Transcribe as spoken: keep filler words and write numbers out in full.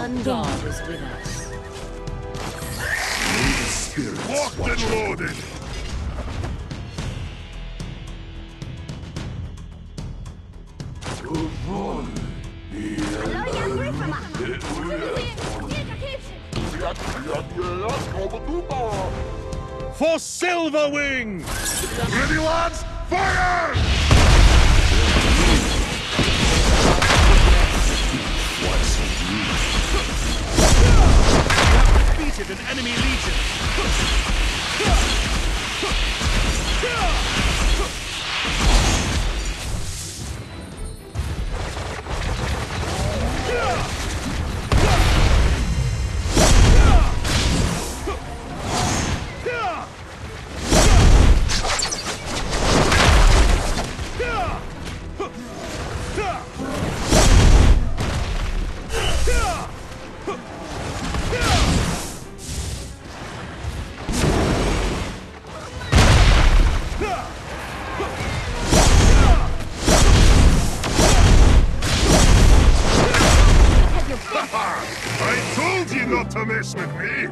Our God is with us. May the spirits Locked watch and over loaded! you. For Silverwing! Ready, lads? Fire! What's you? Defeated an enemy legion! I told you not to mess with me!